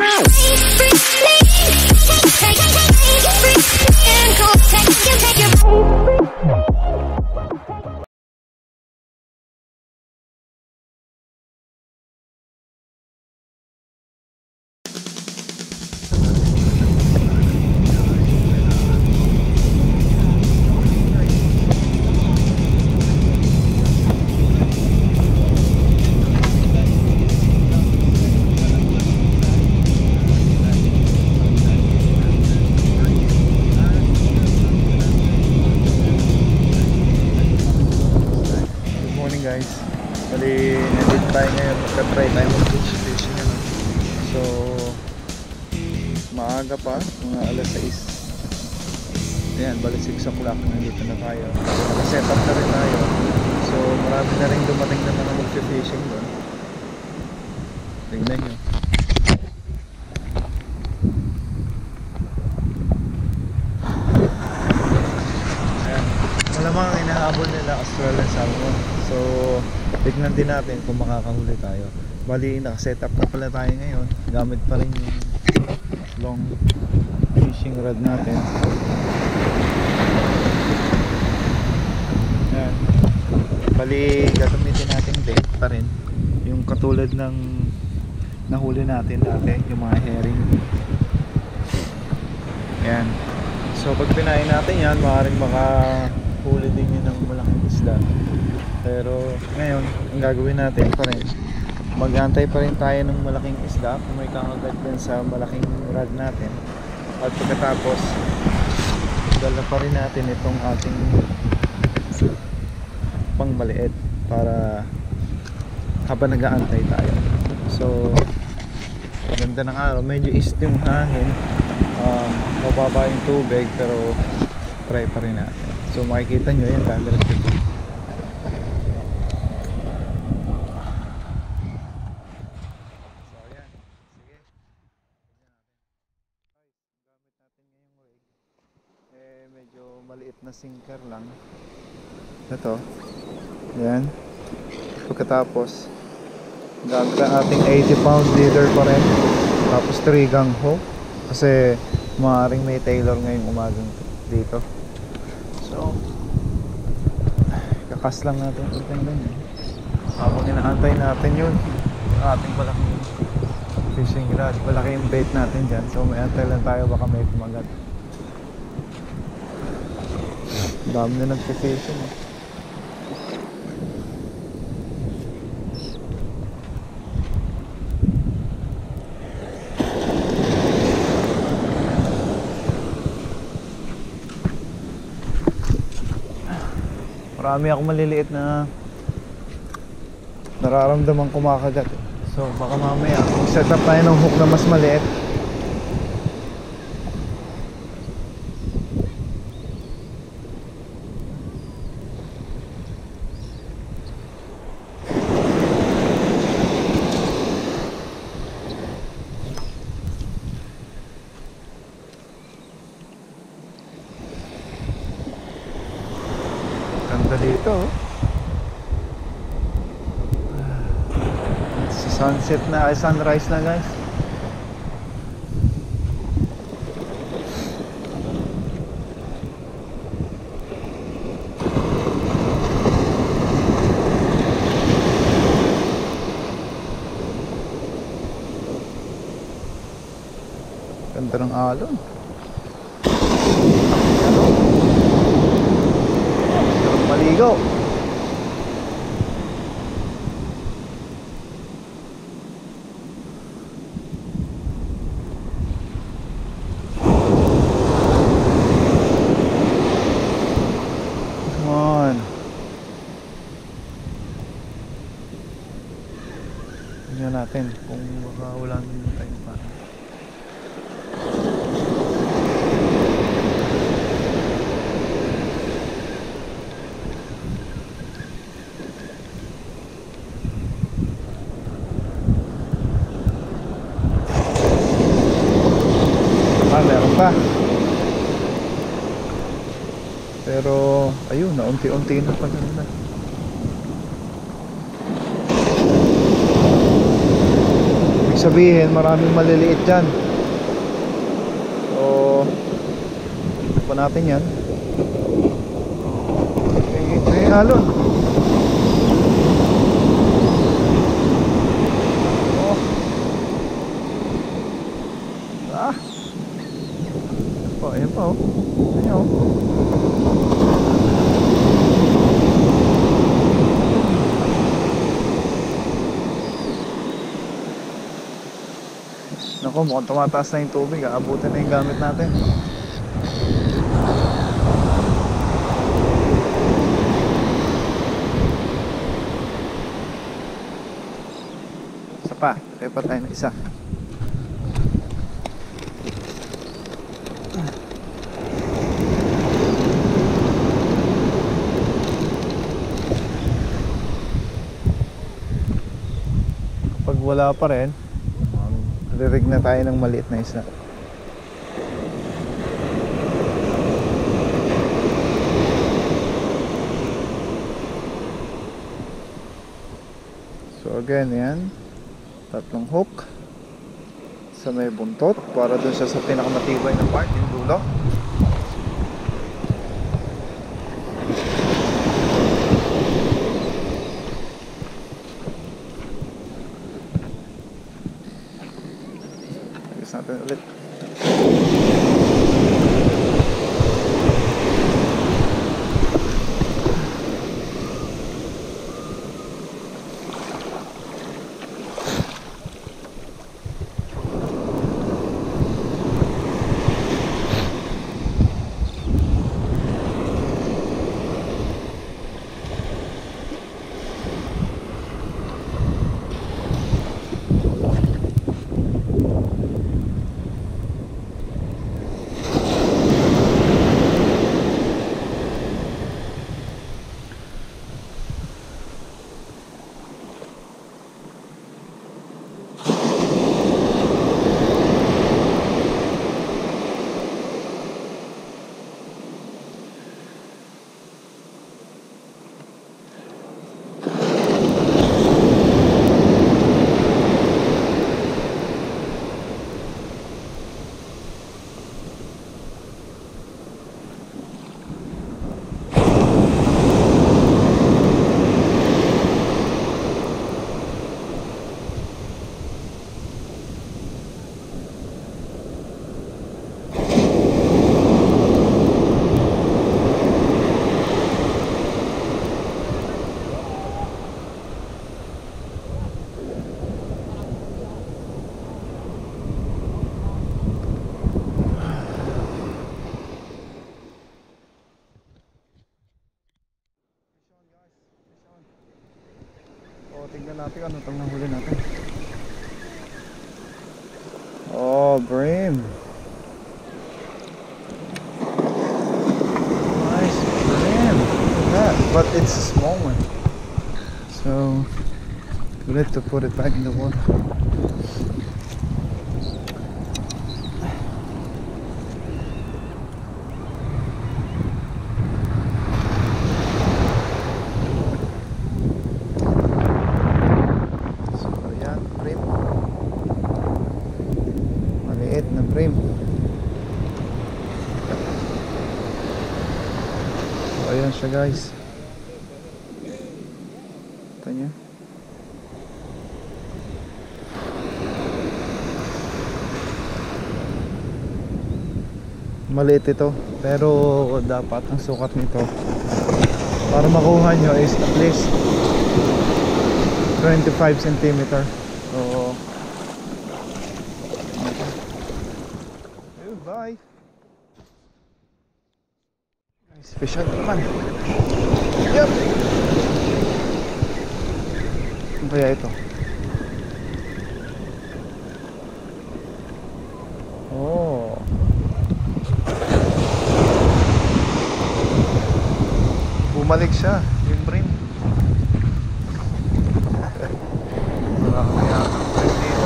Guys, bali nandito tayo ngayon, magka-try tayo mag-beach fishing ano. So maaga pa, mga alas 6. Ayan, bali 6 o'clock nandito na tayo, naka-set up na rin tayo. So marami na rin dumating na mga mag-fishing doon. Tingnan nyo. Ayan, malamang ang inahabol nila Australian salmon. So, tignan din natin kung makakahuli tayo. Bali, naka-set up na pala tayo ngayon. Gamit pa rin yung long fishing rod natin. Ayan. Bali, gagamitin natin bait pa rin. Yung katulad ng nahuli natin dati, yung mga herring. Ayan. So, pag pinain natin yan, maaaring makahuli din yun ng malaking isda. Pero ngayon, ang gagawin natin pa rin, mag-antay pa rin tayo ng malaking isda kung may kakagat din sa malaking rod natin. At pagkatapos, dala pa rin natin itong ating pangmaliit para habang nag-aantay tayo. So, ganda ng araw, medyo east yung hangin, mababa yung tubig, pero try pa rin natin. So makikita nyo yan, camera dito. Maliit na sinker lang ito, yan. Pagkatapos gamit ang ating 80 pound leader pa rin, tapos 3 gang hook kasi maaaring may tailor ngayong umagang dito. So kakas lang natin itong ganyan habang inaantay natin yun ating malaking fishing rod, malaki yung bait natin dyan. So may antay lang tayo, baka may kumagat. Dami na nag-fishing eh. Marami akong maliliit na nararamdaman kumakagat eh. So baka mamaya set up tayo ng hook na mas maliit. Dito sunset na, ay sunrise na guys. Ganda ng alon. Maligo. Come on. Tingnan natin kung baka wala naman tayo pa. Meron pa. Pero ayun, na unti-unti na pala na. Ibig sabihin maraming maliliit dyan. So pa natin yan. May alon. Oh. Ayan pa oh. Ayan oh. Naku, mukhang tumataas na yung tubig. Aabutin na yung gamit natin. Isa pa. Kaya pa tayo na isa. Kapag wala pa rin, ririg na tayo ng maliit na isda. So again, yan, tatlong hook sa may buntot para dun siya sa pinakamatibay na part, yung dulo. Natin ulit. Tingnan natin ano itong nahuli natin. Oh, bream. Nice bream. Look at that. But it's a small one. So we have to put it back in the water. Ayan siya guys. Ito niya. Maliit ito, pero dapat ang sukat nito para makuha nyo is at least 25 cm. So bye. Special naman. Yup. Ano kaya ito? Oh. Bumalik siya, yung bream. Wala kaya dito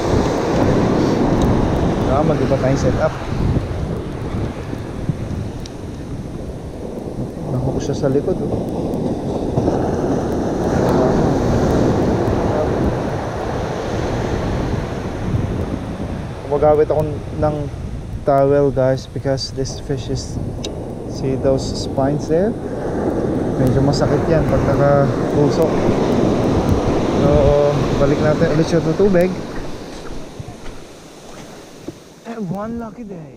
mag-iba tayong setup. Nahook siya sa likod oh. Magawit ako ng towel guys because this fish is, see those spines there? Medyo masakit yan pag nakatusok. So balik natin ulit siya sa tubig. And one lucky day.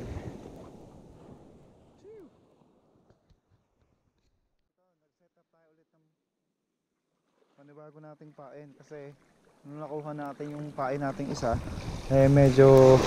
Nag-set up tayo ulit ng panibago nating pain kasi nung nakuha natin yung pain nating isa, eh medyo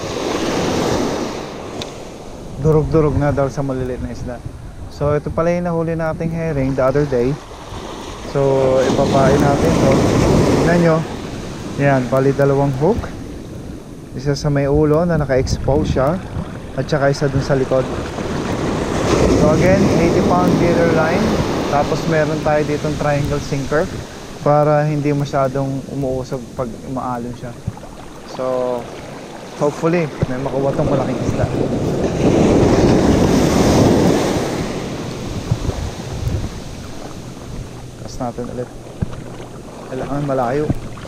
durog-durog na daw sa maliliit na isda. So ito pala yung nahuli nating herring the other day. So ipapain natin to. Tignan nyo. Yan, bali dalawang hook. Isa sa may ulo na naka-expose siya, at saka isa dun sa likod. So again, 80 pound leader line. Tapos meron tayo ditong triangle sinker para hindi masyadong umuusog pag umaalon siya. So hopefully may makuha tong malaking isda. Cast natin ulit. Kailangan malayo.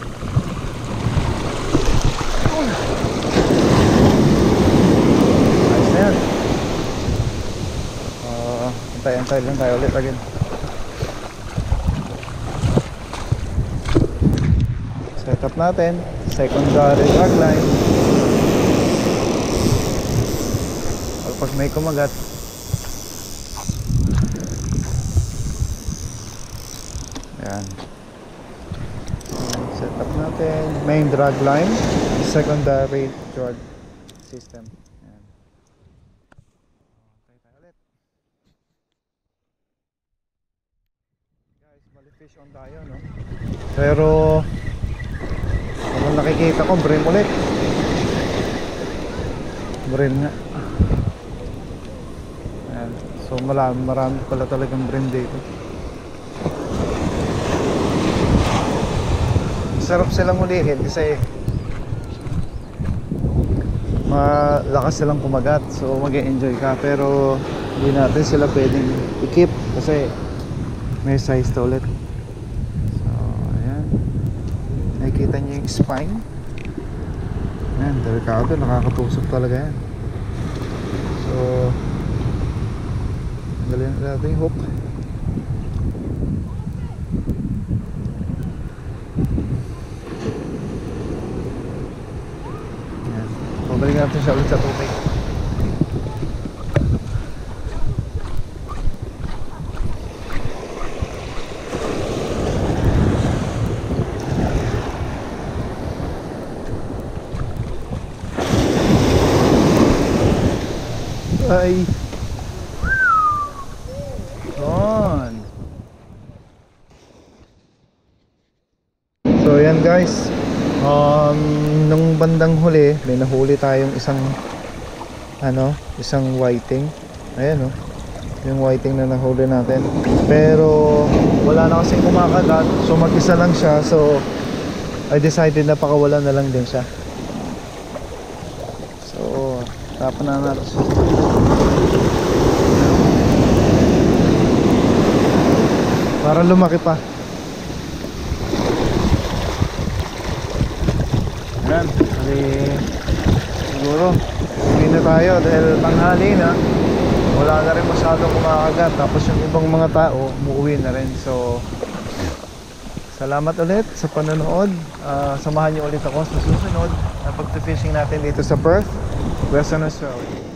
Nice na yan. Antay lang tayo ulit again. Set up natin secondary drag line. Pag may kumagat, yan. Set up natin main drag line, secondary drag system. Yan. Okay, tayo ulit. Guys, bali fish on tayo, no? Pero kung nakikita ko, brim ulit. Brim nga. Ayan. So marami pala talagang brim dito. Sarap silang hulihin kasi malakas silang kumagat, so mag-e-enjoy ka. Pero hindi natin sila pwedeng i-keep kasi may size to ulit. So ayan, nakikita nyo yung spine. Ayan, delikado, nakakatusok talaga yan. So tanggalin natin yung hook. Balik natin siya ulit sa tubig. Ay! On! So yan guys, nung bandang huli may nahuli tayong isang whiting. Ayan oh, yung whiting na nahuli natin, pero wala na kasing kumakagat, so mag-isa lang siya. So I decided na pakawalan na lang din siya. So tapan na natin siya para lumaki pa. Yan, kasi siguro hindi na tayo dahil tanghali na, wala na rin masyadong kumakagat. Tapos yung ibang mga tao umuwi na rin. So salamat ulit sa panonood. Samahan niyo ulit ako sa susunod na pag-fishing natin dito sa Perth, Western Australia.